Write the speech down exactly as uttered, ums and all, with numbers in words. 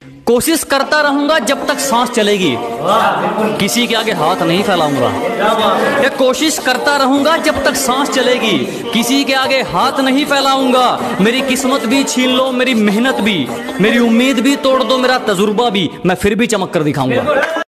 कोशिश करता रहूंगा जब तक सांस चलेगी, किसी के आगे हाथ नहीं फैलाऊंगा। ये कोशिश करता रहूंगा जब तक सांस चलेगी, किसी के आगे हाथ नहीं फैलाऊंगा। मेरी किस्मत भी छीन लो, मेरी मेहनत भी, मेरी उम्मीद भी तोड़ दो, मेरा तजुर्बा भी, मैं फिर भी चमक कर दिखाऊंगा।